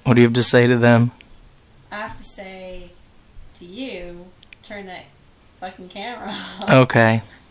What do you have to say to them? I have to say to you, turn that fucking camera off. Okay.